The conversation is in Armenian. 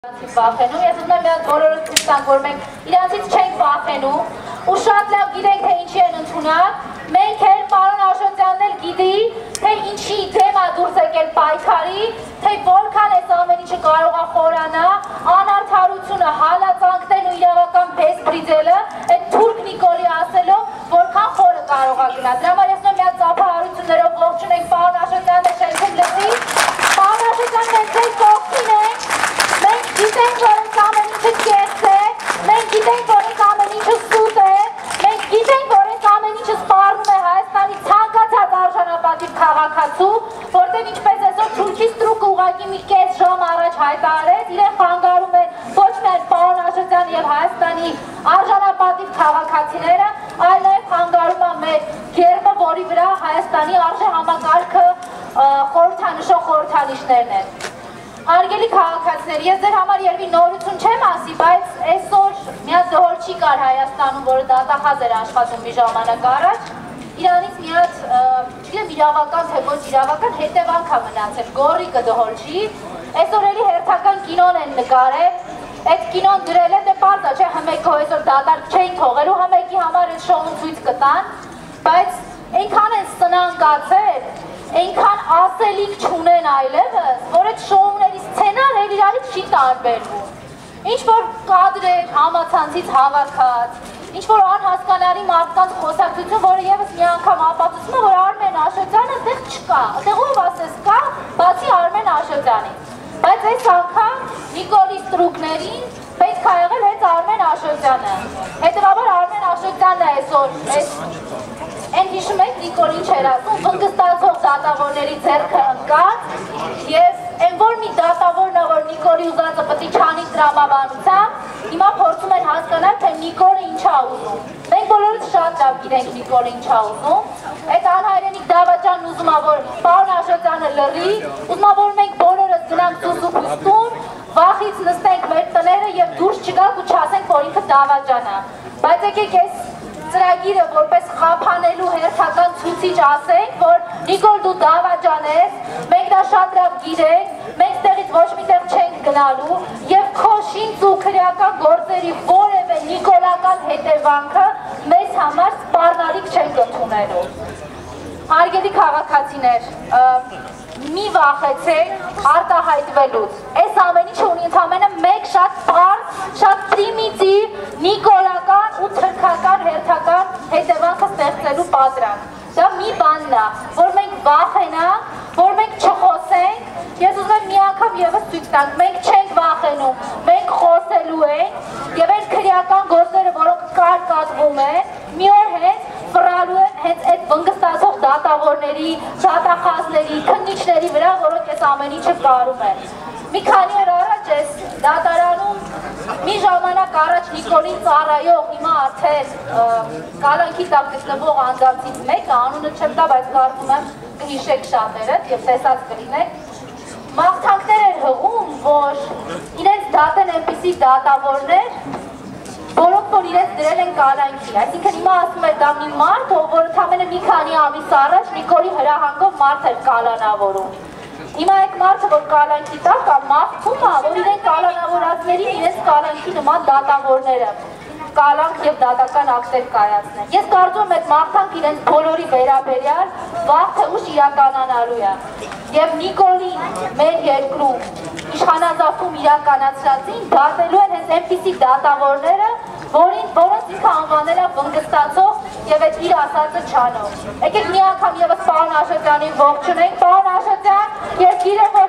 Վախենում, ես ուզում եմ միած բոլորս ցույց որ մենք իրանցից չենք վախենում ու շատ լավ գիտենք թե ինչի են ընդունակ, մենք էլ պարոն Աշոտյանն էլ գիտի, թե ինչի թեմա դուրս եկել պայքարի, թե որքան այս ամեն ինչը կարող է խորանա, անարդարությունը, հալածանքներն ու իրավական բեսպրիդելը, այդ թուրք Նիկոլի ասելով, որքան խորը կարող է գնալ։ Դրա համար ես նույն միած ծափահարություններով ողջունենք պարոն Աշոտյանն շենքում լսի, պարոն Աշոտյանն էլ ձեր կողքին ենք, մենք գիտենք, որ այս ամեն ինչը կես է, մենք գիտենք, որ այս ամեն ինչը սուտ է, մենք գիտենք, որ այս ամեն ինչը սպառնում է Հայաստանի ցանկացած արժանապատիվ քաղաքացու, որտեղ ինչպես այսօր Թուրքի ստրուկը ուղղակի մի կես ժամ առաջ հայտարարեց, իրեն խանգարում է ոչ միայն պարոն Աշոտյանը եւ Հայաստանի արժանապատիվ քաղաքացիները, այլ նաեւ խանգարում է մեր գերբը, որի վրա Հայաստանի արժեհամակարգը խորհրդանշող խորհրդանիշներն են։ Հարգելի քաղաքացիներ, ես ձեր համար երևի նորություն չեմ ասի, բայց այսօր միած դհոլ չի կար Հայաստանում, որը դատախազ էր աշխատում մի ժամանակ առաջ, իրանից միած, չգիտեմ իրավական թե ոչ իրավական հետևանք է մնացել, գոռիկը դհոլ չի, այսօր էլի հերթական կինոն են նկարել, այդ կինոն դրել է, դե պարզ է, չէ, հմեկը այսօր դատարկ չէին թողելու, հմեկի համար այդ շոուն ցույց կտան, բայց այնքան են սնանկացել, այնքան ասելիք չունեն այլևս, որ այդ շոուների սցենարը իրարից չի տարբերվում։ Ինչ-որ կադրեր համացանցից հավաքած, ինչ-որ անհասկանալի մարդկանց խոսակցություն, որը ևս մի անգամ ապացուցում է, որ Արմեն Աշոտյանը այդտեղ չկա, այդտեղ ով ասես կա, բացի Արմեն Աշոտյանից։ Բայց այս անգամ Նիկոլի ստրուկներին պետք է եղել հենց Արմեն Աշոտյանը։ Հետևաբար Արմեն Աշոտյանն է այսօր Են հիշում եք Նիկոլ ինչ էր ասում, վնգստացող դատավորների ձեռքը ընկած և են որ մի դատավորն է, որ Նիկոլի ուզածը պտի չանի տրամաբանությամբ, հիմա փորձում են հասկանալ, թե Նիկոլը ինչ է ուզում։ Մենք բոլորս շատ լավ գիտենք Նիկոլը ինչ է ուզում, այդ անհայրենիք դավաճանն ուզում է, որ պարոն Աշոտյանը լռի, ուզում է, որ մենք բոլորս գնանք սուսուփուստուն, վախից նստենք մեր տները և դուրս չգանք ու չասենք, որ ինքը դավաճան է։ Բայց եկեք այս ծրագիրը որպես խափանելու հերթական ցուցիչ ասենք, որ Նիկոլ դու դավաճան ես, մենք դա շատ լավ գիտենք, մենք ստեղից ոչ միտեղ չենք գնալու և քո շինծ ու քրեական գործերի որևէ նիկոլական հետևանքը մեզ համար սպառնալիք չենք ընդունելու։ Հարգելի քաղաքացիներ, մի վախեցեք արտահայտվելուց։ Այս ամեն ինչը ունի ընդամենը մեկ շատ պարզ, շատ պրիմիտիվ, նիկոլական ու թրքական հերթական հետևանքը ստեղծելու պատրանք։ Դա մի բանն է, որ մենք վախենանք, որ մենք չխոսենք, ես ուզում եմ մի անգամ ևս ցույց տանք, մենք չենք վախենում, մենք խոսելու ենք եւ այդ քրեական գործերը, որոնք կարկատվում են, մի օր հենց ֆռալու են հենց այդ վնգստացող դատավորների, դատախազների, քննիչների վրա, որոնք այս ամեն ինչը կարում են։ Մի քանի օր առաջ այս դատարանում մի ժամանակ առաջ Նիկոլին ծառայող, հիմա արդեն կալանքի տակ գտնվող անձանցից մեկը, անունը չեմ տա, բայց կարծում եմ կհիշեք շատերդ և տեսած կլինեք, մաղթանքներ էր հղում, որ իրենց դատեն այնպիսի դատավորներ, որոնք որ իրենց դրել են կալանքի, այսինքն հիմա ասում է դա մի մարդ, որ ընդամենը մի քանի ամիս առաջ Նիկոլի հրահանգով մարդ էր կալանավորում։ Հիմա այդ մարդը, որ կալանքի տակ կա, մաղթում է, որ իրեն կալանավորածներին իրենց կալանքի նման դատավորները կալանք և դատական ակտեր կայացնեն։ Ես կարծում եմ այդ մաղթանք իրենց բոլորի վերաբերյալ վաղ թե ուշ իրականանալու է։ Եվ Նիկոլին մեր երկրում իշխանազավթում իրականացրածին դատելու են հենց այնպիսի դատավորները, որոնց ինքը անվանել է վնգստացող և այդ իր ասածը չանող։ Եկեք մի անգամ ևս պարոն Աշոտյանին ողջունենք, պարոն Աշոտյան, ես գիտեմ,